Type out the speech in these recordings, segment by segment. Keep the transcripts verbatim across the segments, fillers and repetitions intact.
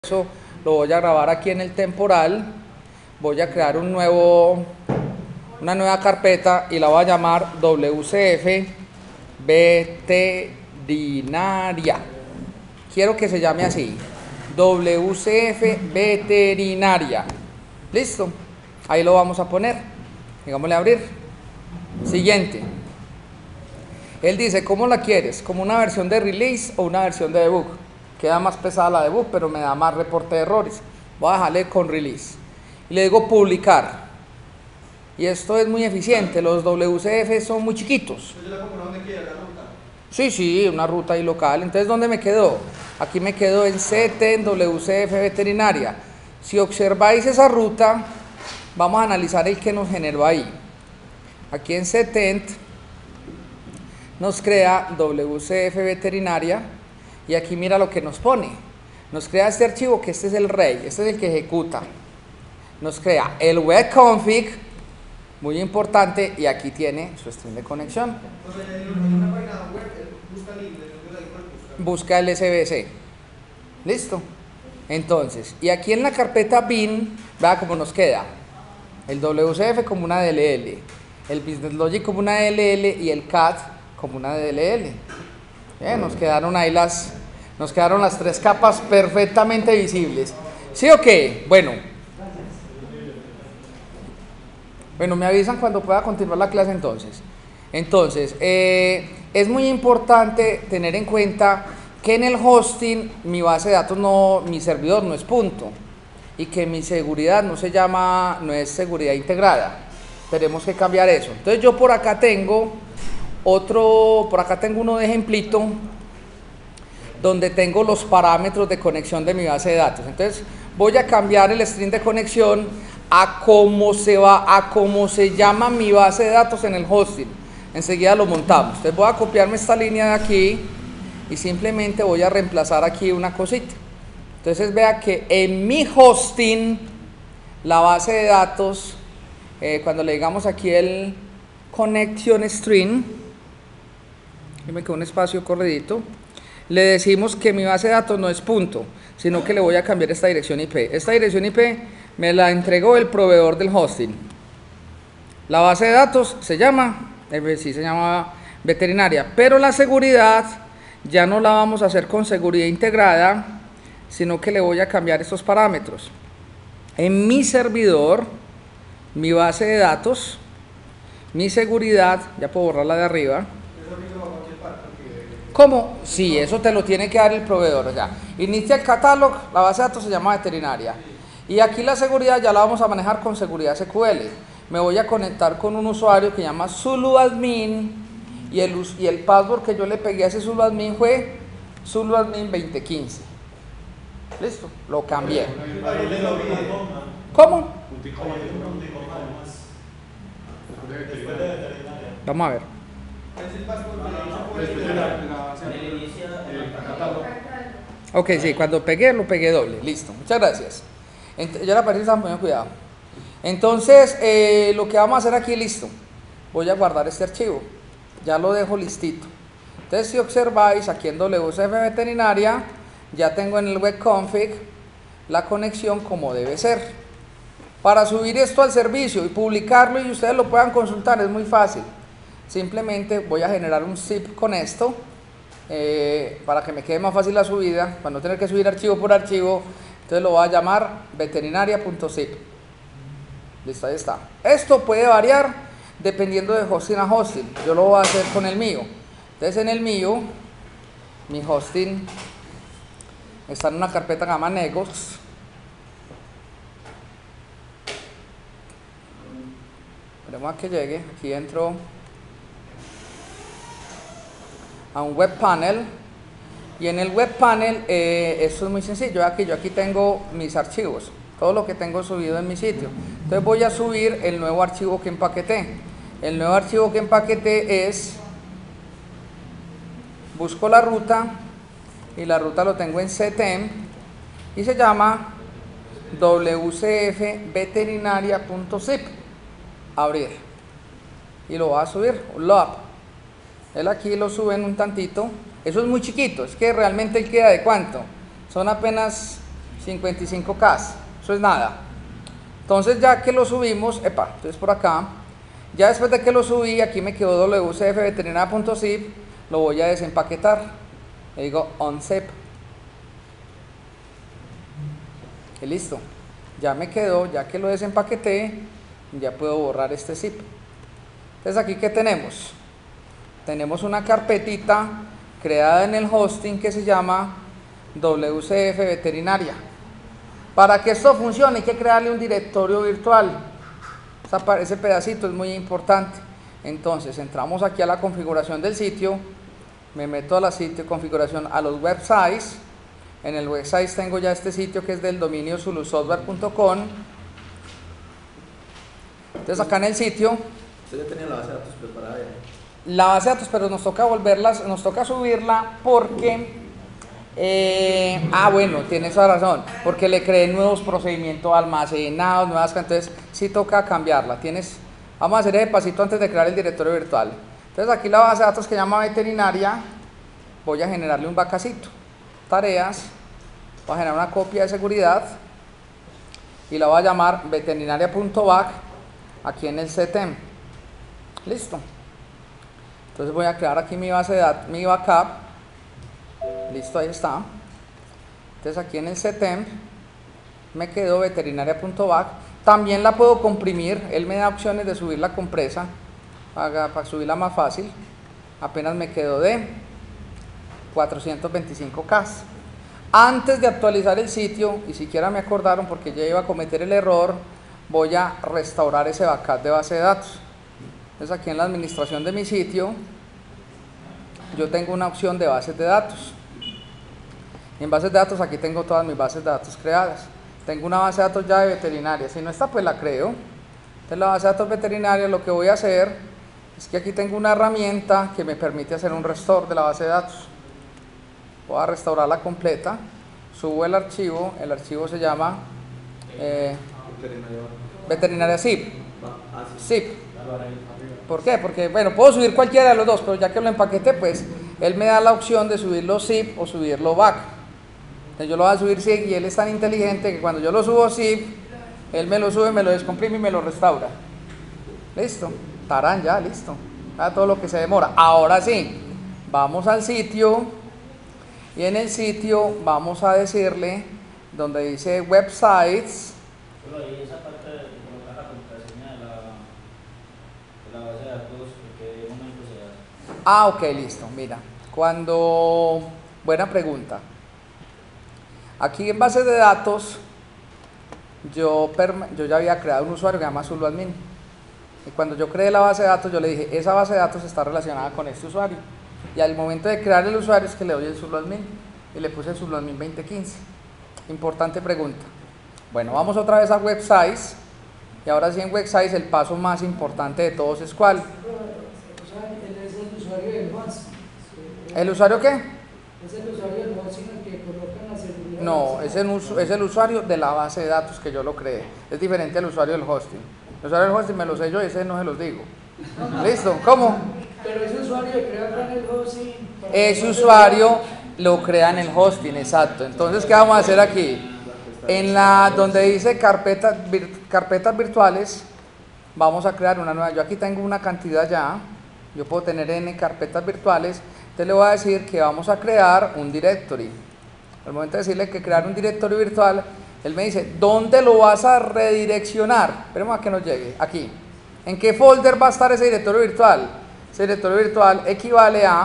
Eso lo voy a grabar aquí en el temporal. Voy a crear un nuevo una nueva carpeta y la voy a llamar W C F veterinaria. Quiero que se llame así, W C F veterinaria. Listo, ahí lo vamos a poner. Digámosle abrir. Siguiente. Él dice, ¿cómo la quieres? ¿Como una versión de release o una versión de debug? Queda más pesada la debug, pero me da más reporte de errores. Voy a dejarle con release. Y le digo publicar. Y esto es muy eficiente. Los W C F son muy chiquitos. ¿Yo la compro donde quiera, la ruta? Sí, sí, una ruta ahí local. Entonces, ¿dónde me quedó? Aquí me quedo en C T, en W C F veterinaria. Si observáis esa ruta, vamos a analizar el que nos generó ahí. Aquí en C T E N T nos crea W C F veterinaria. Y aquí mira lo que nos pone. Nos crea este archivo, que este es el rey, este es el que ejecuta. Nos crea el webconfig, muy importante, y aquí tiene su string de conexión. Entonces, en una página web, busca el link, Busca el S B C. Listo. Entonces, y aquí en la carpeta bin, vea cómo nos queda. El W C F como una D L L, el Business Logic como una D L L y el C A T como una D L L. Bien, nos quedaron ahí las, nos quedaron las tres capas perfectamente visibles. ¿Sí o qué? Bueno. Bueno, me avisan cuando pueda continuar la clase entonces. Entonces, eh, es muy importante tener en cuenta que en el hosting mi base de datos no, mi servidor no es punto, y que mi seguridad no se llama, no es seguridad integrada. Tenemos que cambiar eso. Entonces yo por acá tengo otro, por acá tengo uno de ejemplito donde tengo los parámetros de conexión de mi base de datos. Entonces voy a cambiar el string de conexión a cómo se va, a cómo se llama mi base de datos en el hosting. Enseguida lo montamos. Entonces voy a copiarme esta línea de aquí y simplemente voy a reemplazar aquí una cosita. Entonces vea que en mi hosting la base de datos, eh, cuando le digamos aquí el connection string, y me queda un espacio corredito, le decimos que mi base de datos no es punto, sino que le voy a cambiar esta dirección I P. Esta dirección I P me la entregó el proveedor del hosting. La base de datos se llama, eh, sí se llama veterinaria, pero la seguridad ya no la vamos a hacer con seguridad integrada, sino que le voy a cambiar estos parámetros. En mi servidor, mi base de datos, mi seguridad, ya puedo borrarla de arriba. ¿Cómo? Sí, eso te lo tiene que dar el proveedor. O sea, inicia el catálogo, la base de datos se llama veterinaria. Y aquí la seguridad ya la vamos a manejar con seguridad S Q L. Me voy a conectar con un usuario que llama zuluadmin y el, y el password que yo le pegué a ese zuluadmin fue zuluadmin veinte quince. Listo, lo cambié. ¿Cómo? Vamos a ver. Ok, sí, cuando pegué, lo pegué doble. Listo, muchas gracias. Ent ya la partida está muy cuidado. Entonces, eh, lo que vamos a hacer aquí, listo. Voy a guardar este archivo. Ya lo dejo listito. Entonces, si observáis, aquí en W C F veterinaria, ya tengo en el webconfig la conexión como debe ser. Para subir esto al servicio y publicarlo y ustedes lo puedan consultar, es muy fácil. Simplemente voy a generar un zip con esto, eh, para que me quede más fácil la subida, para no tener que subir archivo por archivo. Entonces lo voy a llamar veterinaria.zip. Listo, ahí está. Esto puede variar dependiendo de hosting a hosting. Yo lo voy a hacer con el mío. Entonces en el mío, mi hosting está en una carpeta que se llama Negos. Esperemos a que llegue. Aquí entro a un web panel, y en el web panel, eh, esto es muy sencillo. Aquí yo aquí tengo mis archivos, todo lo que tengo subido en mi sitio. Entonces voy a subir el nuevo archivo que empaqueté. El nuevo archivo que empaqueté es, busco la ruta, y la ruta lo tengo en C T E M y se llama W C F veterinaria.zip. Abrir, y lo va a subir, load. Él aquí lo sube en un tantito. Eso es muy chiquito, es que realmente él queda de cuánto, son apenas cincuenta y cinco K, eso es nada. Entonces ya que lo subimos, epa, entonces por acá, ya después de que lo subí, aquí me quedó W C F veterinaria.zip, lo voy a desempaquetar, le digo unzip, y listo, ya me quedó, ya que lo desempaqueté, ya puedo borrar este zip. Entonces aquí, ¿qué tenemos? Tenemos una carpetita creada en el hosting que se llama W C F veterinaria. Para que esto funcione hay que crearle un directorio virtual. Ese pedacito es muy importante. Entonces entramos aquí a la configuración del sitio, me meto a la sitio configuración a los websites. En el website tengo ya este sitio que es del dominio zulusoftware punto com. Entonces acá en el sitio, usted ya tenía la base de datos preparada ya. La base de datos, pero nos toca volverlas, nos toca subirla porque eh, ah bueno, tienes esa razón, porque le creé nuevos procedimientos almacenados, nuevas, entonces sí toca cambiarla. Tienes, vamos a hacer ese pasito antes de crear el directorio virtual. Entonces aquí la base de datos que llama veterinaria, voy a generarle un vacacito, tareas, voy a generar una copia de seguridad y la voy a llamar veterinaria.back aquí en el C T E M. Listo. Entonces voy a crear aquí mi base de datos, mi backup. Listo, ahí está. Entonces aquí en el C T E M me quedó veterinaria.back. También la puedo comprimir, él me da opciones de subirla compresa para, para subirla más fácil. Apenas me quedó de cuatrocientos veinticinco K. Antes de actualizar el sitio, y siquiera me acordaron porque ya iba a cometer el error, voy a restaurar ese backup de base de datos. Entonces aquí en la administración de mi sitio yo tengo una opción de bases de datos. En bases de datos aquí tengo todas mis bases de datos creadas. Tengo una base de datos ya de veterinaria, si no está pues la creo. Entonces la base de datos veterinaria, lo que voy a hacer es que aquí tengo una herramienta que me permite hacer un restore de la base de datos. Voy a restaurarla completa, subo el archivo, el archivo se llama eh, veterinaria zip. zip. ¿Por qué? Porque, bueno, puedo subir cualquiera de los dos, pero ya que lo empaqueté, pues, él me da la opción de subirlo zip o subirlo back. Entonces yo lo voy a subir zip y él es tan inteligente que cuando yo lo subo zip, él me lo sube, me lo descomprime y me lo restaura. Listo. Tarán, ya, listo. Ya todo lo que se demora. Ahora sí, vamos al sitio y en el sitio vamos a decirle, donde dice websites. Pero ahí esa parte de colocar la contraseña de la, de la base de datos, ¿en qué momento se hace? Ah, ok, listo. Mira, cuando... Buena pregunta. Aquí en bases de datos, yo, yo ya había creado un usuario que se llama ZuluAdmin. Y cuando yo creé la base de datos, yo le dije, esa base de datos está relacionada con este usuario. Y al momento de crear el usuario es que le doy el ZuluAdmin. Y le puse el ZuluAdmin veinte quince. Importante pregunta. Bueno, vamos otra vez a websites. Y ahora sí en websites el paso más importante de todos es ¿cuál? Es el usuario del host. ¿El usuario qué? Es el usuario del host en el que colocan la seguridad. No, es el, es el usuario de la base de datos que yo lo creé. Es diferente al usuario del hosting. El usuario del hosting me lo sé yo y ese no se los digo. ¿Listo? ¿Cómo? Pero ese usuario que crea acá en el hosting. Ese usuario lo crea en el hosting, exacto. Entonces, ¿qué vamos a hacer aquí? En la donde dice carpetas, vir, carpetas virtuales, vamos a crear una nueva. Yo aquí tengo una cantidad ya. Yo puedo tener n carpetas virtuales. Entonces le voy a decir que vamos a crear un directory. Al momento de decirle que crear un directorio virtual, él me dice, ¿dónde lo vas a redireccionar? Esperemos a que nos llegue, aquí. ¿En qué folder va a estar ese directorio virtual? Ese directorio virtual equivale a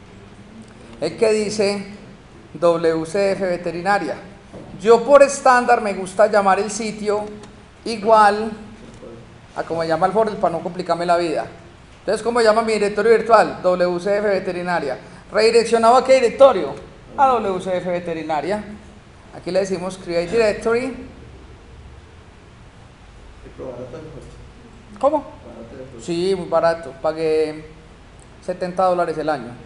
el que dice W C F veterinaria. Yo por estándar me gusta llamar el sitio igual a como se llama el folder para no complicarme la vida. Entonces, ¿cómo se llama mi directorio virtual? W C F veterinaria. ¿Redireccionado a qué directorio? A W C F veterinaria. Aquí le decimos create directory. ¿Cómo? Sí, muy barato. Pagué setenta dólares el año.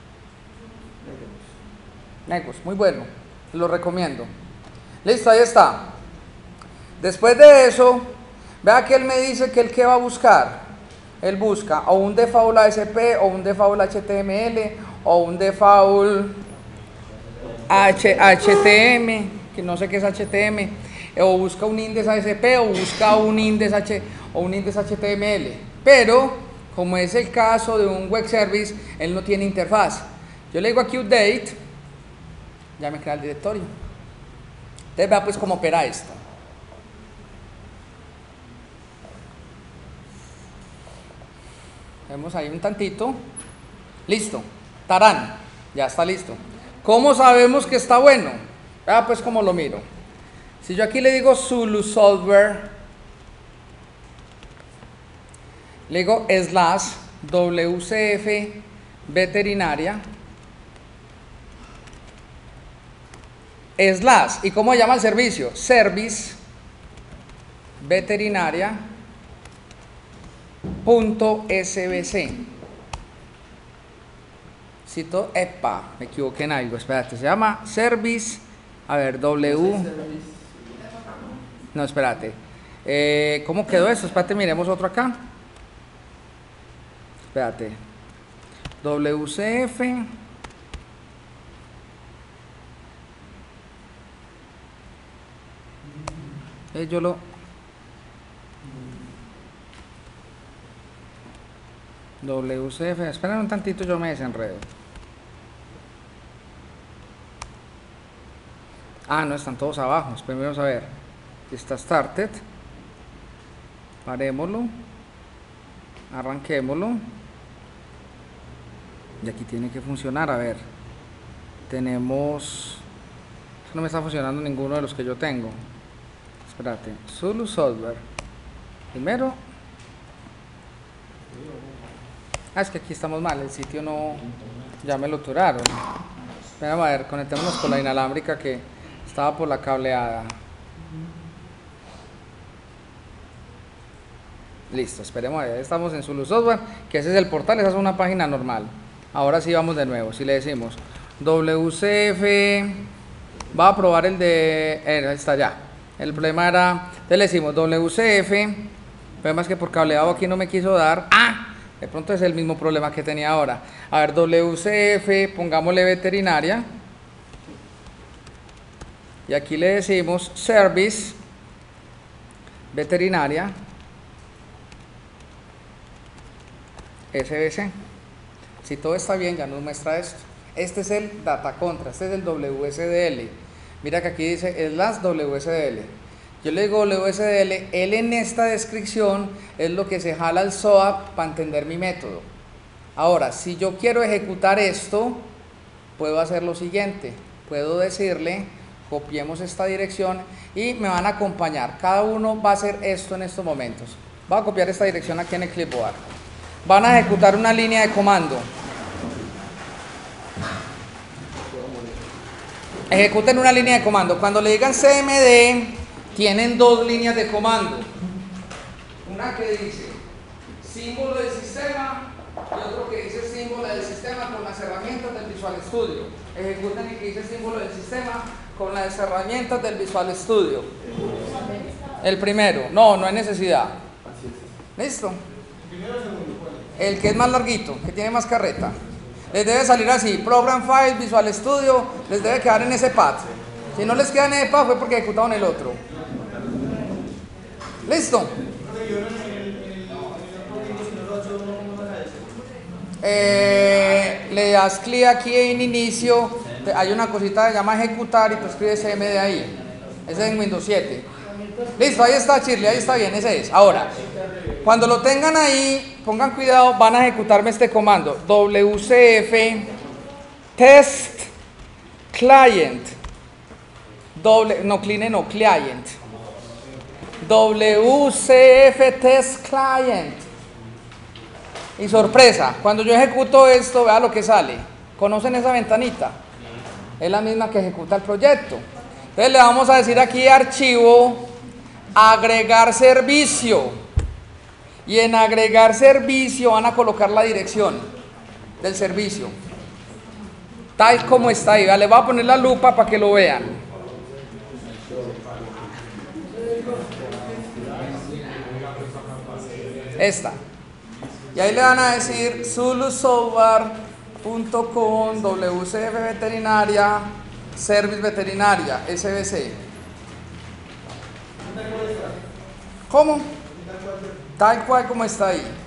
Negos, muy bueno. Lo recomiendo. Listo, ahí está. Después de eso, vea que él me dice que él qué va a buscar. Él busca o un default A S P o un default H T M L o un default H T M. que no sé qué es H T M, o busca un index A S P, o busca un index H o un index H T M L. Pero, como es el caso de un web service, él no tiene interfaz. Yo le digo aquí update, ya me crea el directorio. Entonces vea pues cómo opera esto. Vemos ahí un tantito. Listo. Tarán. Ya está listo. ¿Cómo sabemos que está bueno? Ah, pues como lo miro. Si yo aquí le digo Zulu Software, le digo slash W C F veterinaria, slash, ¿y cómo se llama el servicio? Service veterinaria punto S B C. Cito, epa, me equivoqué en algo, espérate, se llama Service, a ver, W, no, espérate, eh, ¿cómo quedó esto? Espérate, miremos otro acá, espérate, W C F, eh, yo lo, W C F, esperen un tantito, yo me desenredo. Ah, no, están todos abajo. Primero vamos a ver. Aquí está Started. Parémoslo. Arranquémoslo. Y aquí tiene que funcionar. A ver. Tenemos... No me está funcionando ninguno de los que yo tengo. Espérate. Zulu Software. Primero. Ah, es que aquí estamos mal. El sitio no... Ya me lo turaron. Espera, a ver. Conectémonos con la inalámbrica que... Estaba por la cableada. Listo, esperemos. Ahí estamos en Zulu Software, que ese es el portal, esa es una página normal. Ahora sí vamos de nuevo. Si le decimos W C F, va a probar el de... Eh, ahí está ya. El problema era... Entonces le decimos W C F. El problema es que por cableado aquí no me quiso dar. ¡Ah! De pronto es el mismo problema que tenía ahora. A ver, W C F, pongámosle veterinaria. Y aquí le decimos Service veterinaria S B C. Si todo está bien, ya nos muestra esto. Este es el Data Contra, este es el W S D L. Mira que aquí dice slash W S D L. Yo le digo W S D L, él en esta descripción es lo que se jala al S O A P para entender mi método. Ahora, si yo quiero ejecutar esto, puedo hacer lo siguiente. Puedo decirle... Copiemos esta dirección y me van a acompañar. Cada uno va a hacer esto en estos momentos. Voy a copiar esta dirección aquí en el clipboard. Van a ejecutar una línea de comando. Ejecuten una línea de comando. Cuando le digan C M D, tienen dos líneas de comando. Una que dice símbolo del sistema y otro que dice símbolo del sistema con las herramientas del Visual Studio. Ejecuten el que dice símbolo del sistema con las herramientas del Visual Studio. El primero, no, no hay necesidad. ¿Listo? El que es más larguito, que tiene más carreta. Les debe salir así, Program Files, Visual Studio, les debe quedar en ese pad. Si no les queda en ese pad fue porque ejecutaron el otro. ¿Listo? Eh, le das clic aquí en inicio. Hay una cosita que se llama ejecutar y tú escribes C M D ahí. Ese es en Windows siete. Listo, ahí está Shirley, ahí está bien, ese es. Ahora, cuando lo tengan ahí, pongan cuidado, van a ejecutarme este comando. W C F test client. Doble, no, clean, no, client. W C F test client. Y sorpresa, cuando yo ejecuto esto, vea lo que sale. ¿Conocen esa ventanita? Es la misma que ejecuta el proyecto. Entonces le vamos a decir aquí archivo, agregar servicio. Y en agregar servicio van a colocar la dirección del servicio. Tal como está ahí. Les voy a poner la lupa para que lo vean. Esta. Y ahí le van a decir zulu software punto com W C F veterinaria Service Veterinaria, S B C. ¿Cómo? Tal cual como está ahí.